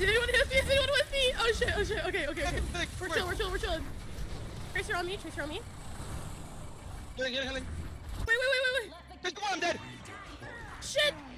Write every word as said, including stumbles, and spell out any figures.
anyone with me? Is anyone with me? Oh shit, oh shit. Okay, okay, okay. We're chilling, we're chilling, we're chilling. Tracer on me, Tracer on me. Healing, healing, healing. Wait, wait, wait, wait, wait. Just go on, I'm dead. Shit!